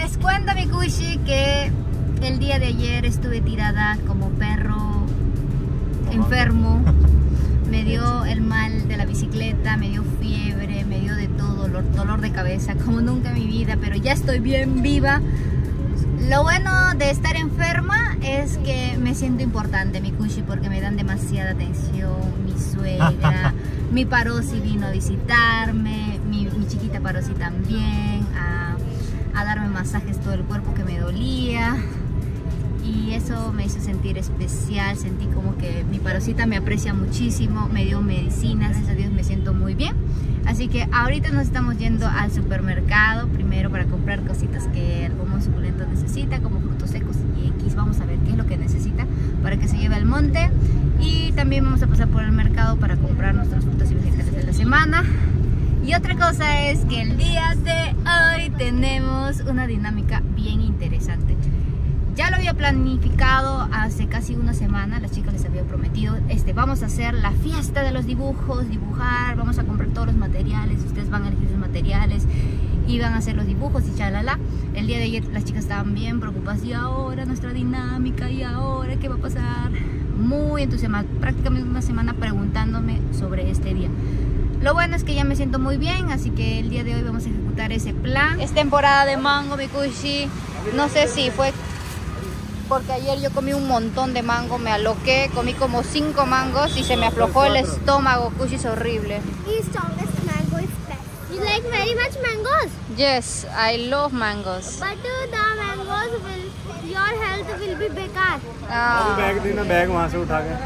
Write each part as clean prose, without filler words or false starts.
Les cuento, mi Kushi, que el día de ayer estuve tirada como perro enfermo. Me dio el mal de la bicicleta, me dio fiebre, me dio de todo, dolor de cabeza, como nunca en mi vida, pero ya estoy bien viva. Lo bueno de estar enferma es que me siento importante, mi Kushi, porque me dan demasiada atención. Mi suegra, mi Parosi vino a visitarme, mi chiquita Parosi también, a darme masajes todo el cuerpo que me dolía. Y eso me hizo sentir especial, sentí como que mi Parosita me aprecia muchísimo, me dio medicinas, gracias a Dios me siento muy bien. Así que ahorita nos estamos yendo al supermercado, primero para comprar cositas que el bombón suculento necesita, como frutos secos y X. Vamos a ver qué es lo que necesita para que se lleve al monte. Y también vamos a pasar por el mercado para comprar nuestras frutas y vegetales de la semana. Y otra cosa es que el día de hoy tenemos una dinámica bien interesante. Ya lo había planificado hace casi una semana, las chicas les había prometido, vamos a hacer la fiesta de los dibujos, dibujar, vamos a comprar todos los materiales, ustedes van a elegir sus materiales y van a hacer los dibujos y chalala. El día de ayer las chicas estaban bien preocupadas, y ahora nuestra dinámica, y ahora qué va a pasar, muy entusiasmadas, prácticamente una semana preguntándome sobre este día. Lo bueno es que ya me siento muy bien, así que el día de hoy vamos a ejecutar ese plan. Es temporada de mango, mi Kushi, no sé si fue porque ayer yo comí un montón de mango, me aloqué, comí como 5 mangos y se me aflojó el estómago. Kushi, es horrible. The strongest mango is best. You like very much mangoes? Yes, I love mangoes. But the mangoes will, your health will be bekar. Bag देना, bag वहाँ से उठा के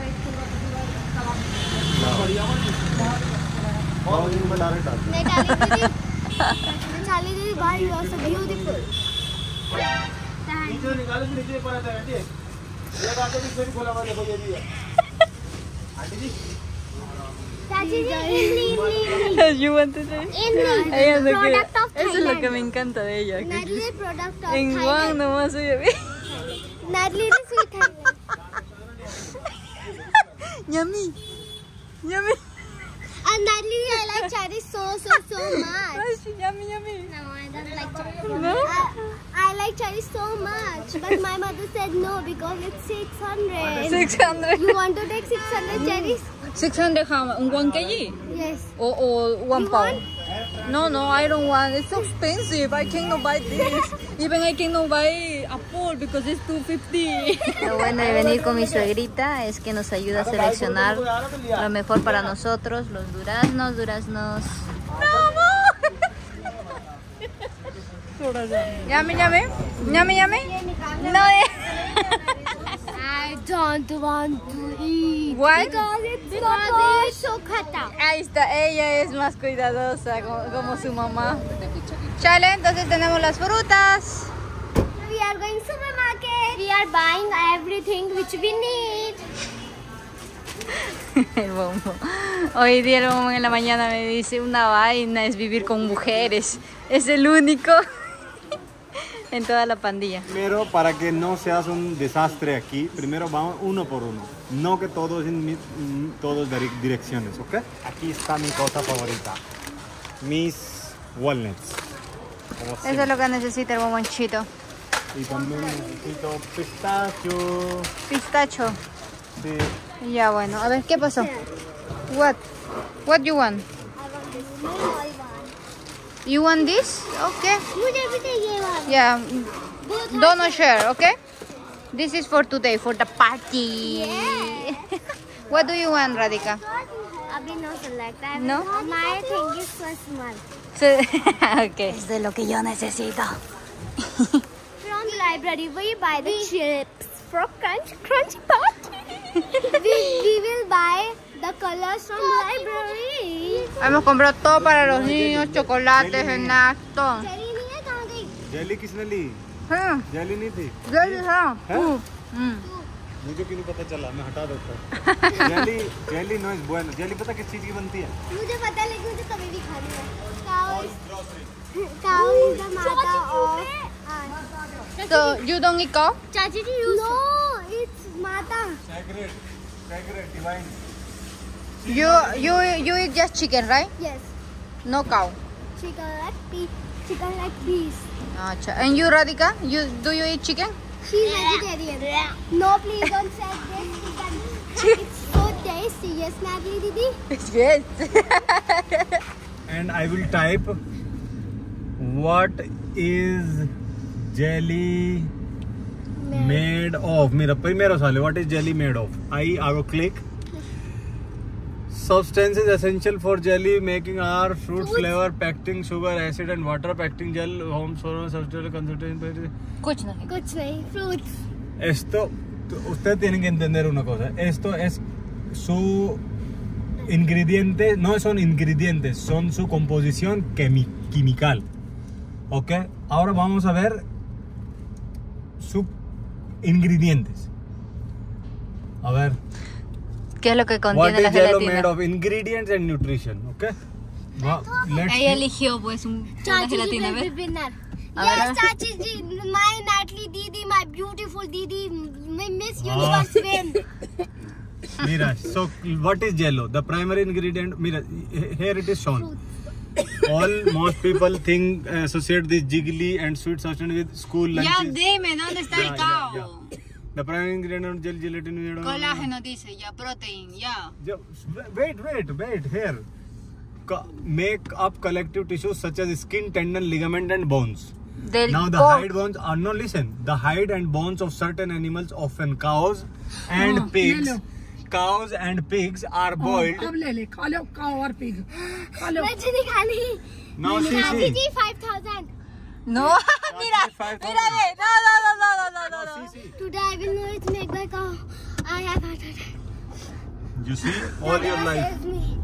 Charlie didi, why you are so beautiful? You want to say? Product of Eso es lo que Thailand. me encanta de ella. Natalie product of En Guam Thailand. nomás oye bien. Natalie is sweet Thailand. Yummy. Yummy. And Natalie, I like cherry so much. Yummy, yummy. No, I don't like cherry. No? I like cherry so much, but my mother said no because it's 600. 600. You want to take 600 cherries? 600 how much? 1 kg? Yes. Or 1 You pound? No, I don't want. It's so expensive. I cannot buy this. Even I cannot buy apple because it's 250. Lo bueno de venir con mi suegrita es que nos ayuda a seleccionar lo mejor para nosotros, los duraznos. Yummy. No. I don't want to eat. Why? Because it's so khata. Ahí está, ella es más cuidadosa como su mamá. Chale, entonces tenemos las frutas. We are going to supermarket. We are buying everything which we need. El bombo. Hoy día el bombo en la mañana me dice, una vaina es vivir con mujeres. Es el único en toda la pandilla. Primero, para que no seas un desastre aquí, primero vamos uno por uno. No que todos en todas direcciones, ¿ok? Aquí está mi cosa favorita. Mis walnuts. Eso es lo que necesita el bombonchito. Y también necesito pistacho. Pistacho. Sí. Ya bueno, a ver, ¿qué pasó? What you want? You want this? Okay. मुझे भी चाहिए वाला. Yeah. Don't share, okay? This is for today, for the party. Yeah. What do you want, Radhika? अभी no select. No? My thing is so small. Okay. Es de lo que yo necesito. From the library, we buy the chips for crunchy party. we will buy the colors from library. Hemos comprado todo para los niños, chocolates, snacks, todo. Cherry नहीं है, कहाँ गई? जेली किसने ली? हाँ, जेली नहीं थी? जल्दी हाँ. मुझे क्यों नहीं पता चला, मैं हटा देता हूँ। Jelly no is bueno. Jelly पता किस चीज की बनती है? मुझे पता है, लेकिन मुझे कभी भी खानी है. Cow is the mother of. So, you don't eat cow? Chachi ji, no, it's mata. Sacred, divine. You eat just chicken, right? Yes. No cow. Chicken leg piece. And you, Radhika? Do you eat chicken? She's vegetarian. No, please don't say this. It's so tasty. Yes, Natalie Didi? Yes. And I will type what is jelly made of. Mira, primero sale what is jelly made of. I hago click. Substances essential for jelly making are fruit flavor, pectin, sugar, acid and water. Pectin gel, home source, substance concentration. कुछ नहीं. Kuch nahi. Fruits. Esto, ustedes tienen que entender una cosa. Esto es su ingrediente, no son ingredientes, son su composición química. ¿Ok? Ahora vamos a ver sus ingredientes. A ver. ¿Qué es lo que What contiene la is jello made gelatina? of? Ingredients and nutrition. ¿Ok? Let's Ella eligió pues una Chachi ji gelatina, will be ¿ves? winner. A Yes, ver. Chachi ji, my Natalie Didi, my beautiful Didi, my Miss Universe win. Mira, so what is jello? The primary ingredient, mira, here it is shown. Most people think, associate this jiggly and sweet substance with school lunches. Ya dime, ¿dónde está el cao? The primary ingredient of gelatin made of... Colágeno dice, ya, protein, ya. Wait, here. Make up collective tissues such as skin, tendon, ligament and bones. Now the hide bones are, no listen, the hide and bones of certain animals, often cows and pigs. Cows and pigs are boiled. अब ले ले खा लो काऊ और pig खा लो Chachi ji khani. Now Chachi see. ji 5,000. No, mira, mira, no. Today I will know it make my cow. I have 5,000. You see, all your life. Save me.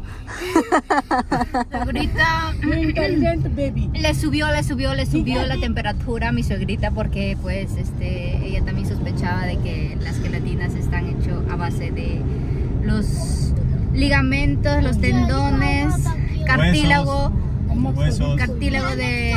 Suegrita intelligent baby le subió la temperatura a mi suegrita porque pues ella también sospechaba de que las gelatinas están hechas a base de los ligamentos, los tendones, cartílago, Huesos. cartílago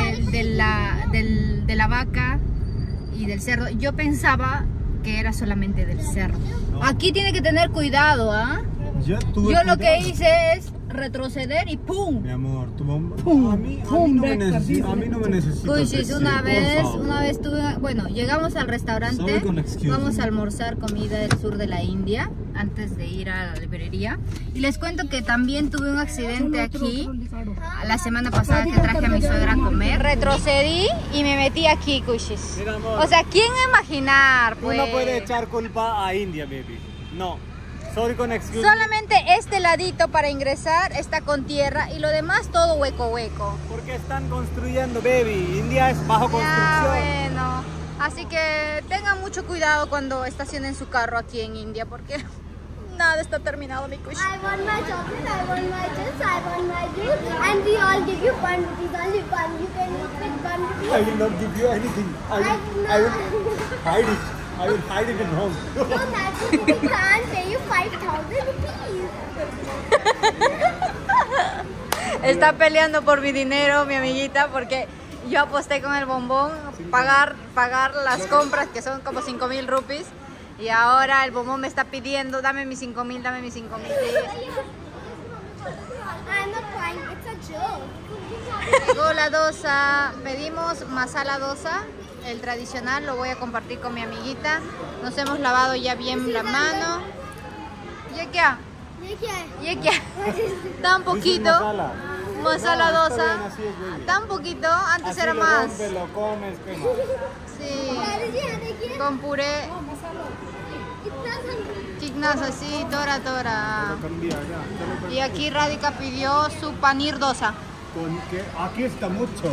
de la vaca y del cerdo. Yo pensaba que era solamente del cerdo. Aquí tiene que tener cuidado, ¿ah? Yo Lo que hice es retroceder y ¡pum! Mi amor, tu mamá. A mí no me necesita. Uy, sí, una vez tuve, bueno, llegamos al restaurante, Sabe con excuse. vamos a almorzar comida del sur de la India antes de ir a la librería y les cuento que también tuve un accidente aquí la semana pasada que traje a mi suegra a comer. Retrocedí y me metí aquí, Cushis. Mira, amor. O sea, ¿quién imaginar? Pues Tú no puedes echar culpa a India, baby. No. Sorry con excuse. solamente este ladito para ingresar está con tierra y lo demás todo hueco. Porque están construyendo, baby. India es bajo Ya, construcción. bueno. Así que tengan mucho cuidado cuando estacionen su carro aquí en India porque nada está terminado, mi cush. I want my chocolate, I want my juice, I want my drink, and we all give you 1 rupee, only 1. You can eat with 1 rupee. I will not give you anything. I will hide it. I will hide it in home. No, Natalie, we can't pay you 5,000 rupees. Está peleando por mi dinero, mi amiguita, porque yo aposté con el bombón pagar las compras que son como 5,000 rupees y ahora el bombón me está pidiendo dame mis 5,000, dame mis 5,000. I'm not crying, it's a joke. Llegó la dosa, pedimos masala dosa, el tradicional, lo voy a compartir con mi amiguita. Nos hemos lavado ya bien la mano. ¿Y qué? ये क्या है? ¿Y qué? Tan poquito. Masala dosa. Tan poquito, antes era más. Lo comes, ¿qué más? Sí. Natalie जी, यहाँ देखिए, Con puré. इतना सा- Chignaza, sí, tora. Cambia ya. Y aquí Radhika pidió su panir dosa. Con que aquí está mucho.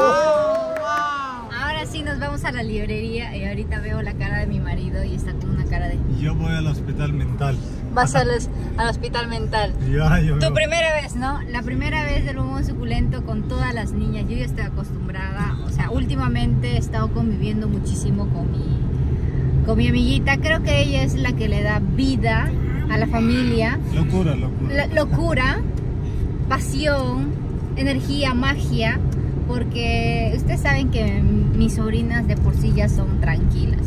Ahora sí nos vamos a la librería y ahorita veo la cara de mi marido y está con una cara de... Yo voy al hospital mental. Vas al hospital mental. Yo Tu primera vez, ¿no? La primera vez del bombón suculento con todas las niñas. Yo ya estoy acostumbrada. O sea, últimamente he estado conviviendo muchísimo con mi amiguita. Creo que ella es la que le da vida a la familia. Locura. Locura, pasión, energía, magia. Porque ustedes saben que mis sobrinas de por sí ya son tranquilas.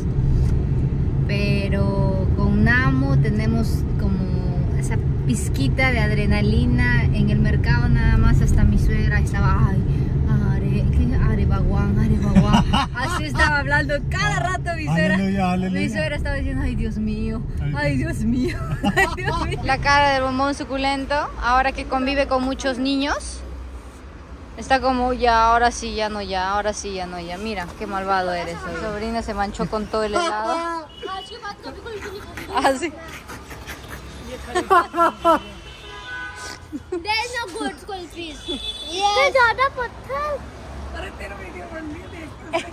Pero con Namo tenemos como esa pizquita de adrenalina. En el mercado nada más hasta mi suegra estaba, ay, Arebaguán. Así estaba hablando cada rato mi suegra. Mi suegra estaba diciendo, ay Dios mío, ay Dios mío, ay Dios mío. La cara del bombón suculento, ahora que convive con muchos niños, está como ya, ahora sí, ya no ya, ahora sí, ya no ya. Mira, qué malvado eres. Mi sobrina se manchó con todo el helado. Así. There's no good school fees. Yes. ज़्यादा पत्थर. अरे तेरा वीडियो बन रही है देख.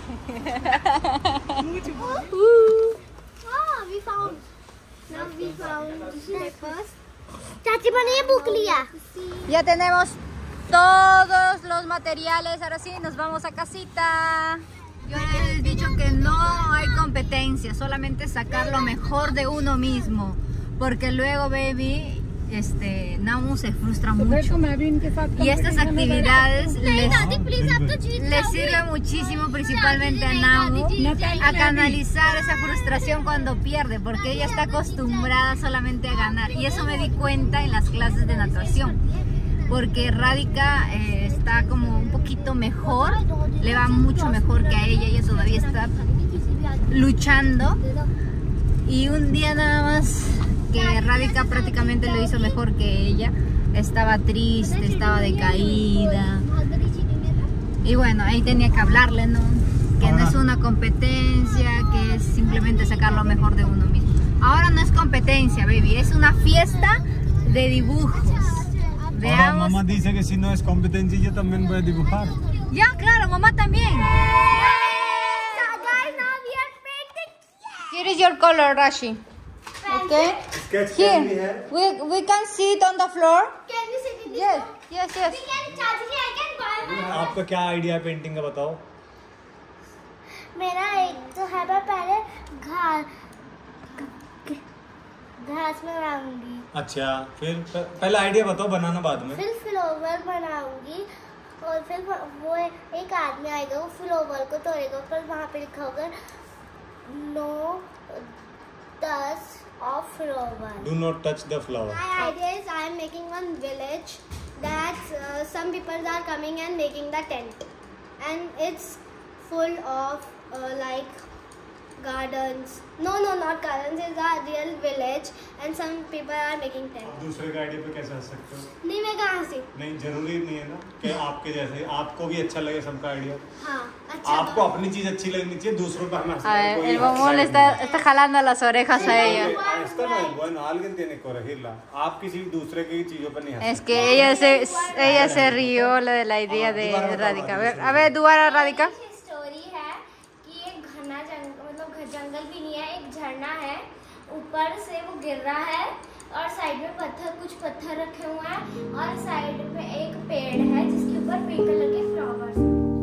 We found. Now we found papers. चाची मैंने ये बुक लिया. Ya tenemos todos los materiales, ahora sí nos vamos a casita. Yo les he dicho que no hay competencia, solamente sacar lo mejor de uno mismo, porque luego, baby, Namu se frustra mucho. Y estas actividades les sirve muchísimo, principalmente a Namu, a canalizar esa frustración cuando pierde, porque ella está acostumbrada solamente a ganar. Y eso me di cuenta en las clases de natación, porque Radhika está como un poquito mejor, le va mucho mejor que a ella todavía está luchando. Y un día nada más que Radhika prácticamente lo hizo mejor que ella, estaba triste, estaba decaída. Y bueno, ahí tenía que hablarle, ¿no? Que no es una competencia, que es simplemente sacar lo mejor de uno mismo. Ahora no es competencia, baby, es una fiesta de dibujos. Veamos. Mamá dice que si no es competencia yo también voy a dibujar. Ya, claro, mamá también. Here is your color, Rashi. Okay. Sketch Here, we can sit on the floor. Can you sit in this? Yes, yes, yes. We can, चाची जी, I can buy one. आपका क्या आइडिया है पेंटिंग का बताओ? मेरा एक तो है, मैं पहले घास में बनाऊंगी. अच्छा, फिर पहले आइडिया बताओ, बनाना बाद में. फिर फ्लावर बनाऊंगी और फिर वो एक आदमी आएगा, वो फ्लावर को तोड़ेगा, फिर वहाँ पे लिखा होगा no touch of flower. Do not touch the flower. My idea is I am making one village that some people are coming and making the tent, and it's full of like gardens. No, not gardens. It's a real village, and some people are making tent. दूसरे का आइडिया पे कैसे हंस सकते हो? नहीं, मैं कहाँ से? नहीं, जरूरी नहीं है ना कि आपके जैसे आपको भी अच्छा लगे सबका आइडिया. हाँ, अच्छा. आपको अपनी चीज अच्छी लगनी चाहिए, दूसरों पर हमें. A ver, el bombón le está jalando las orejas a ella. Esto no es bueno, alguien tiene que corregirla. आप किसी दूसरे की चीजों पर नहीं हंस. Es que ella se rió de la idea de Radhika. A ver, दोबारा Radhika. Story है कि एक घना जंगल, मतलब जंगल भी नहीं है, एक झरना है, ऊपर से वो गिर रहा है और साइड में कुछ पत्थर रखे हुए हैं और साइड में एक पेड़ है जिसके ऊपर पिंक कलर के फ्लावर्स.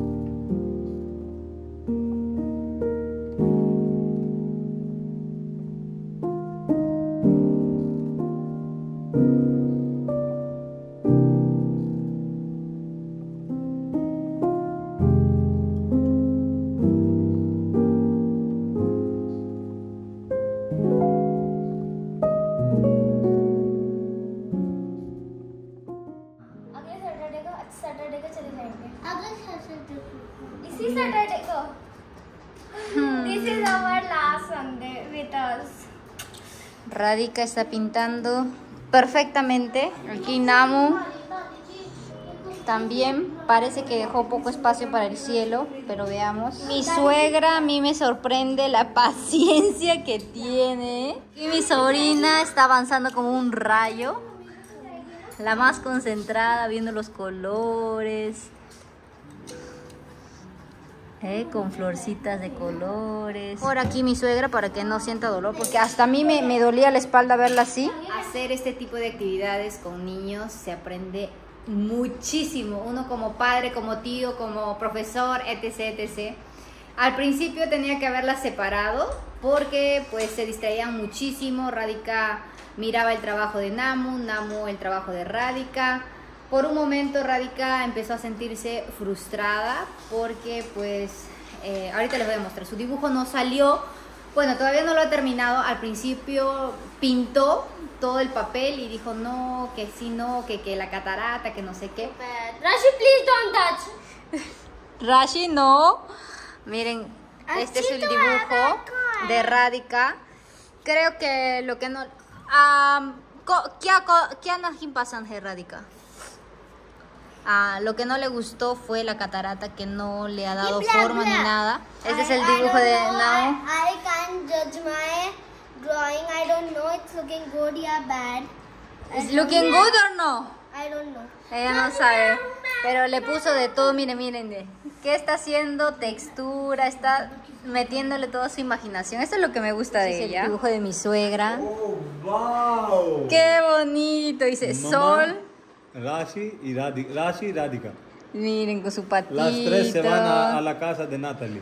सैटरडे को चले जाएंगे. अगले सैटरडे को. इसी सैटरडे को. This is our last Sunday with us. Radhika está pintando perfectamente. Aquí Namu también parece que dejó poco espacio para el cielo, pero veamos. Mi suegra a mí me sorprende la paciencia que tiene. Y mi sobrina está avanzando como un rayo. La más concentrada, viendo los colores. Con florcitas de colores. Por aquí mi suegra para que no sienta dolor, porque hasta a mí me dolía la espalda verla así. Hacer este tipo de actividades con niños se aprende muchísimo. Uno como padre, como tío, como profesor, etc, etc. Al principio tenía que haberlas separado porque pues se distraían muchísimo. Radhika miraba el trabajo de Namu, Namu el trabajo de Radhika. Por un momento Radhika empezó a sentirse frustrada porque pues ahorita les voy a mostrar, su dibujo no salió, bueno, todavía no lo ha terminado. Al principio pintó todo el papel y dijo no, que sí, no, que la catarata, que no sé qué. Rashi, please don't touch. Rashi no. Miren, este es el dibujo de Radhika. Creo que lo que no... ¿Qué nahin pasan de Radhika? Lo que no le gustó fue la catarata, que no le ha dado forma ni nada. Este es el dibujo de Nao. I can't judge my drawing. I don't know it's looking good or bad. ¿Es looking good or no? I don't know. Ella no sabe, pero le puso de todo. Miren, ¿qué está haciendo? Textura, está metiéndole toda su imaginación. Esto es lo que me gusta de ella. El dibujo de mi suegra. Oh, wow. ¡Qué bonito! Dice Mamá, sol. Rashi y Radhika. Miren, con su patito. Las tres se van a la casa de Natalie.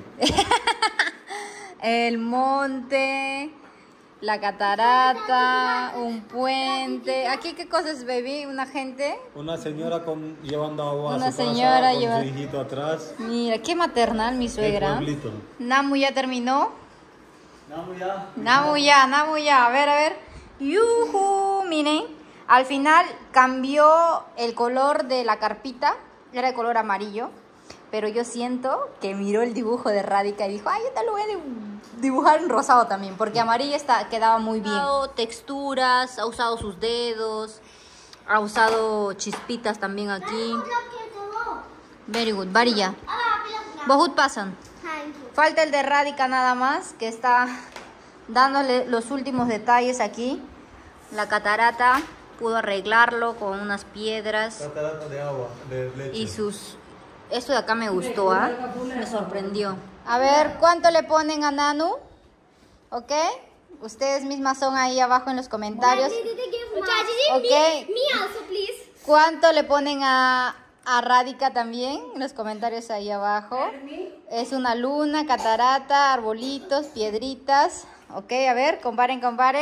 El monte, la catarata, un puente. ¿Aquí qué cosas, baby? ¿Una gente? Una señora llevando agua Una a su señora casa, lleva... con su hijito atrás. Mira, qué maternal mi suegra. El pueblito. Namu ya terminó. Namu ya. Namu ya. A ver. ¡Yuhu! Miren. Al final cambió el color de la carpita, era de color amarillo, pero yo siento que miró el dibujo de Radhika y dijo, ay, yo te lo voy a dibujar en rosado también, porque amarillo quedaba muy bien. Ha usado texturas, ha usado sus dedos, ha usado chispitas también aquí. Very good, Varilla. Bahut pasan. Thank you. Falta el de Radhika nada más, que está dándole los últimos detalles aquí. La catarata pudo arreglarlo con unas piedras. Catarata de agua, de leche. Y esto de acá me gustó, me sorprendió. A ver, ¿cuánto le ponen a Nanu? ¿Ok? Ustedes mismas son ahí abajo en los comentarios. Chachi, Ok. me also, please. ¿Cuánto le ponen a Radhika también? En los comentarios ahí abajo. Es una luna, catarata, arbolitos, piedritas. Ok, a ver, comparen.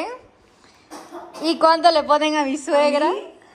¿Y cuánto le ponen a mi suegra?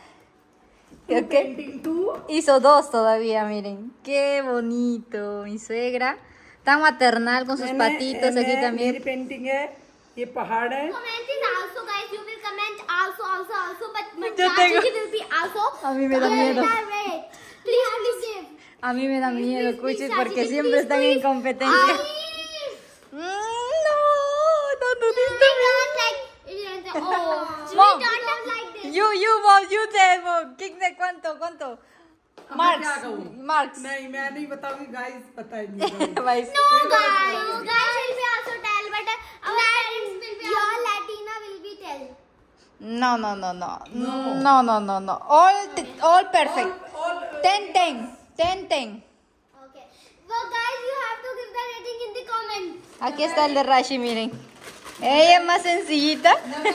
Okay. Hizo 2 todavía, miren. Qué bonito, mi suegra. Tan maternal con sus patitos aquí también. Painting है ये पहाड़ है Comment is also, guys. You will comment also, but Yo Chachi tengo- will be also. A mí me da miedo. Direct. Please give. A mí me da miedo, Please, Cuchis, Chachi, porque please, siempre están en please. competencia. We No, don't like. Oh, we Mom. don't like this. You tell, Mom. ¿Cuánto? अब मैं क्या कहूँ? Marks. नहीं मैं नहीं बताऊंगी गाइस पता ही नहीं Guys. No, guys will be also tell, but our parents will be. Your Latina will be tell. No. All perfect. 10. Okay. Well, guys, you have to give the rating in the comment. Aquí está el de Rashi, miren. Ella es más sencillita.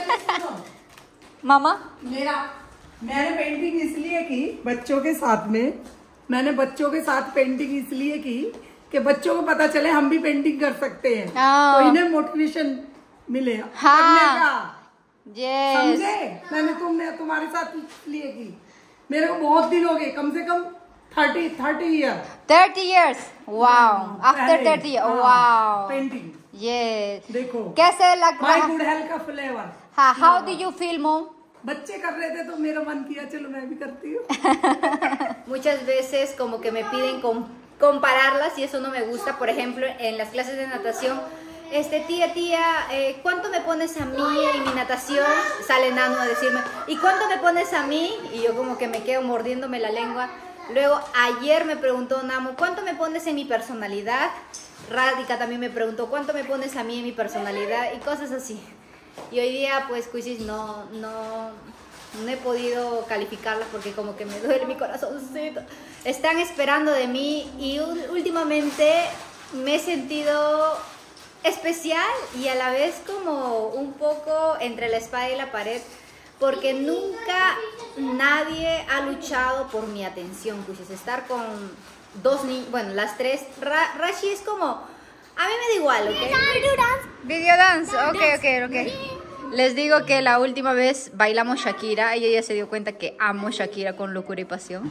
Mamá. मैंने पेंटिंग इसलिए की बच्चों के साथ में पेंटिंग इसलिए की कि बच्चों को पता चले हम भी पेंटिंग कर सकते हैं हाँ। तो इन्हें मोटिवेशन मिले हाँ। करने का Yes. समझे मैंने तुम्हारे साथ इसलिए की मेरे को बहुत दिन हो गए कम से कम 30 year 30 years. Wow. After 30 years. Wow. Painting Yes. देखो कैसे लग माय रहा गुड हेल्थ का फ्लेवर हाँ, how do you feel, Mom? बच्चे कर रहे थे तो मेरा मन किया चलो मैं भी करती हूँ Muchas veces como que me piden compararlas y eso no me gusta. Por ejemplo, en las clases de natación, tía, ¿cuánto me pones a mí en mi natación? Sale Nanu a decirme, ¿y cuánto me pones a mí? Y yo como que me quedo mordiéndome la lengua. Luego ayer me preguntó Namu, ¿cuánto me pones en mi personalidad? Radhika también me preguntó, ¿cuánto me pones a mí en mi personalidad? Y cosas así. Y hoy día, pues, Cuisis, no he podido calificarlas porque como que me duele mi corazoncito. Están esperando de mí y últimamente me he sentido especial y a la vez como un poco entre la espada y la pared, porque nunca nadie ha luchado por mi atención, Cuisis. Estar con dos niños, bueno, las tres. Rashi es como... A mí me da igual, ¿ok? Video dance, ok. Les digo que la última vez bailamos Shakira. Ella ya se dio cuenta que amo Shakira con locura y pasión.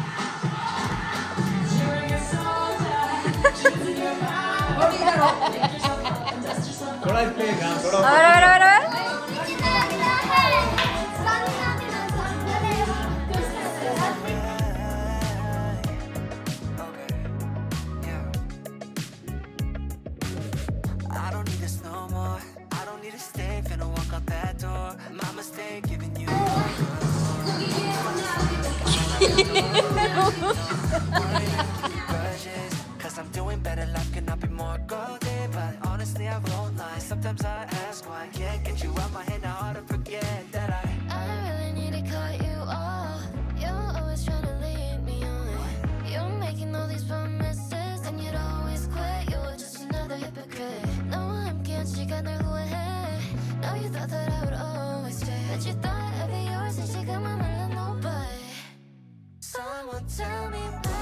A ver. won't tell me why.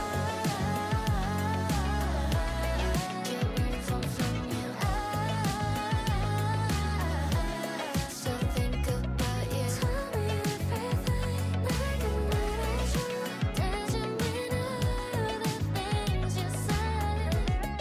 Get ready from you. I still think about you. Tell me everything like a night show. Doesn't mean all the things you said.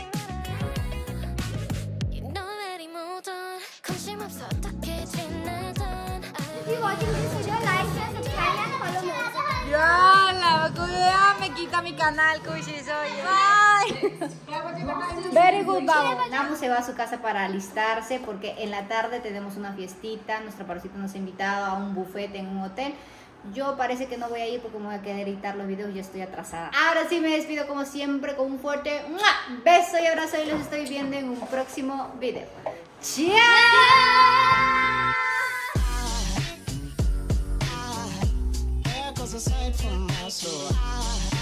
You know that he moved on. 관심 없어 어떻게 지내던. If you're watching this video, like, share, subscribe and follow me. ¡Yala! Cuidado, me quita mi canal, Kushi, soy. Bye. Very good, vamos. Namu se va a su casa para alistarse porque en la tarde tenemos una fiestita. Nuestra parecita nos ha invitado a un buffet en un hotel. Yo parece que no voy a ir porque me voy a quedar a editar los videos, ya estoy atrasada. Ahora sí me despido como siempre con un fuerte beso y abrazo y los estoy viendo en un próximo video. ¡Chao! Aside from my soul.